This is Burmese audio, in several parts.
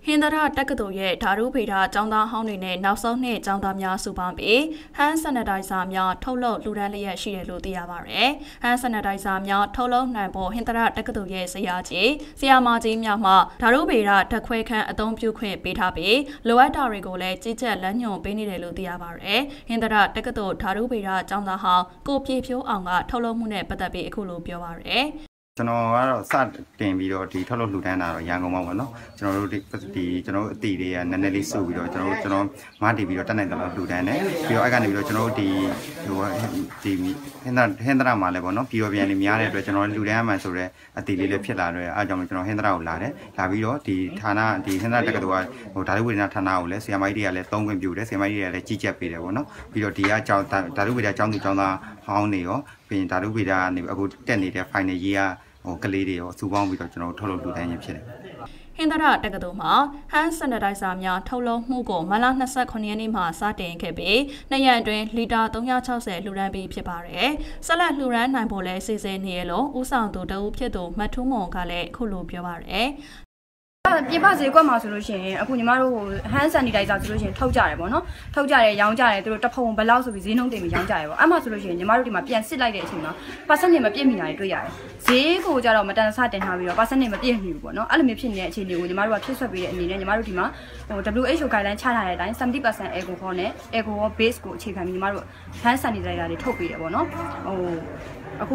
ဟင်္ဒရာတက္ကသိုလ်ရဲ့ဓာတုဗေဒကျောင်းသားဟောင်းတွေနဲ့နောက်ဆုံးနှစ်ကျောင်းသားများစုပေါင်းပြီးဟန်ဆန်နတိုင်ဇာများထုတ်လုပ်လှူဒါန်းလျက်ရှိတယ်လို့သိရပါတယ်။ဟန်ဆန်နတိုင်ဇာများထုတ်လုပ်နိုင်ဖို့ဟင်္ဒရာတက္ကသိုလ်ရဲ့ဆရာကြီးဆရာမကြီးများမှဓာတုဗေဒဓာတ်ခွဲခန်းအသုံးပြုခွင့်ပေးထားပြီးလိုအပ်တာတွေကိုလည်းကြီးကြပ်လမ်းညွှန်ပေးနေတယ်လို့သိရပါတယ်။ဟင်္ဒရာတက္ကသိုလ်ဓာတုဗေဒကျောင်းသားဟောင်းကိုပြေဖြိုးအောင်ကထုတ်လုပ်မှုနဲ့ပတ်သက်ပြီးအခုလိုပြောပါရယ်ကျွန်တော်ကတော့စတင်ပြီးတော့ဒီထုတ်လုပ်လှူဒန်းတာတော့ရန်ကုန်မှာပေါ့နော်ကျွန်တော်တို့ဒီကျွန်တော်တို့အတီတွေကနည်းနည်းလေးစုပြီးတော့ကျွန်တော်မားတီပြီးတော့တက်နိုင်တယ်လို့လှူဒန်းတယ်ပြီးတော့အဲ့ကနေပြီးတော့ကျွန်တော်တို့ဒီဟင်္ဒရာမှာလည်းပေါ့နော်ပြီးတော့ပြန်နေများတဲ့အတွက်ကျွန်တော်လှူဒန်းရမှဆိုတော့အတီလေးလည်းဖြစ်လာတော့အားကြောင့်ကျွန်တော်ဟင်္ဒရာကိုလာတယ်လာပြီးတော့ဒီဌာနဒီဟင်္ဒရာတက္ကသိုလ်ကဟိုဓာတုဝေဒနာဌာနကိုလည်းဆရာမကြီးတွေကလည်းသုံးခွင့်ပြုတယ်ဆရာမကြီးတွေကလည်းကြီးကြပ်ပေးတယ်ပေါ့နော်ပြီးတော့ဒီကကျောင်းဓာတုဝေဒကျောင်းသူကျောင်းသားဟောင်းနေရောပြီးရင်ဓာတုဝေဒကနေအခုတက်နေတဲ့ final year ကလေးတွေရောစုပေါင်းပြီးတော့ကျွန်တော်ထုတ်လုပ်လှူဒန်းရဖြစ်တယ်ဟင်္ဒရာတက္ကသိုလ်မှာဟန်ဆန်နတိုင်ဇာများထုတ်လုပ်မှုကိုမလ29ရက်နေ့မှာစတင်ခဲ့ပြီးနှစ်ရက်အတွင်းလီတာ360လှူဒန်းပြီးဖြစ်ပါတယ်။ဆက်လက်လှူဒန်းနိုင်ဖို့လဲစီစဉ်နေရလို့ဦးဆောင်သူတဦးဖြစ်သူမထူးမွန်ကလည်းအခုလိုပြောပါရယ်ပြပဈေးကွက်မှာဆိုလို့ရှိရင်အခုညီမတို့ဟန်ဆန်နီတိုင်ဇာဆိုလို့ရှိရင်ထုတ်ကြတယ်ပေါ့နော်ထုတ်ကြတယ်ရောင်းကြတယ်သူတို့တဖုံဘယ်လောက်ဆိုပြီးဈေးနှုန်းတင်ပြီးရောင်းကြတယ်ပေါ့အဲ့မှာဆိုလို့ရှိရင်ညီမတို့ဒီမှာပြန်စစ်လိုက်တဲ့အချိန်မှာ percentage မပြည့်မီတာတွေတွေ့ရတယ်ဈေးကိုကြတော့မတန်ဆတင်ထားပြီးတော့ percentage မပြည့်မီဘူးပေါ့နော်အဲ့လိုမျိုးဖြစ်နေတဲ့အခြေအနေကိုညီမတို့ကဖြစ်ဆွတ်ပေးတဲ့အနေနဲ့ညီမတို့ဒီမှာWHO guideline ချထားတဲ့အတိုင်း 70% alcohol နဲ့ alcohol base ကိုအခြေခံပြီးညီမတို့ဟန်ဆန်နီတိုင်ဇာတွေထုတ်ပေးတယ်ပေါ့နော်အခု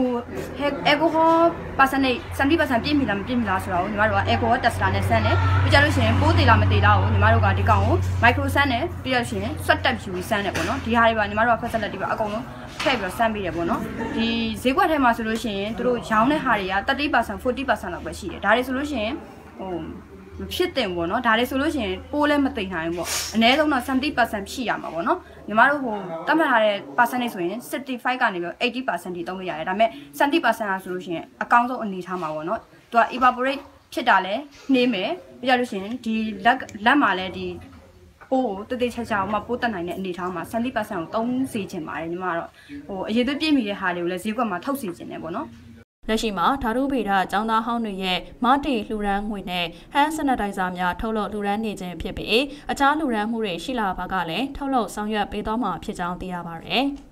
alcohol percentage 70%ပြည့်မီလားမပြည့်မီလားဆိုတော့ညီမတို့က alcohol tester နဲ့ဆန်းတယ်ပြီးကြလို့ရှိရင်ပိုးသေးလားမသေးလားကိုညီမတို့ကဒီကောင်ကို micro ဆန်းတယ်ပြီးတော့ရှိရင် sweat test ယူပြီးဆန်းတယ်ပေါ့နော်ဒီဟာတွေပါညီမတို့က facility ပါအကုန်လုံးထည့်ပြီးတော့ဆန်းပေးတယ်ပေါ့နော်ဒီဈေးကွက်ထဲမှာဆိုလို့ရှိရင်တို့ရောင်းတဲ့ဟာတွေက30% 40% လောက်ပဲရှိတယ်ဒါတွေဆိုလို့ရှိရင်မဖြစ်တင်ပေါ့နော်ဒါတွေဆိုလို့ရှိရင်ပိုးလည်းမသိနိုင်ဘူးပေါ့အနည်းဆုံးတော့70% ရှိရမှာပေါ့နော်ညီမတို့တတ်မှတ်ထားတဲ့ percentage ဆိုရင်65ကနေပြီး80%ထိသုံးလို့ရတယ်ဒါပေမဲ့70%ကဆိုလို့ရှိရင်အကောင်းဆုံးအနေထားမှာပေါ့နော်သူက evaporate ဖြစ်တာလဲနှေးမယ်ပြီးကြလို့ရှိရင်ဒီလက်မှာလဲဒီပိုးကိုတသေးချာချာမှပိုးတက်နိုင်တဲ့အနေထားမှာ70%ကိုသုံးစေချင်ပါတယ်ညီမကတော့အရေးသွေးပြည့်မီတဲ့ဟာတွေကိုလည်းဈေးကွက်မှာထုတ်စီချင်တယ်ပေါ့နော်လက်ရှိမှာဓာတုဗေဒကျောင်းသားဟောင်းတွေရဲ့မတီလှူဒန်းငွေနဲ့ဟန်ဆန်နတိုင်ဇာများထုတ်လုပ်လှူဒန်းနေခြင်းဖြစ်ပြီးအခြားလှူဒန်းမှုတွေရှိလာပါကလည်းထုတ်လုပ်ဆောင်ရွက်ပေးသွားမှာဖြစ်ကြောင်းသိရပါတယ်။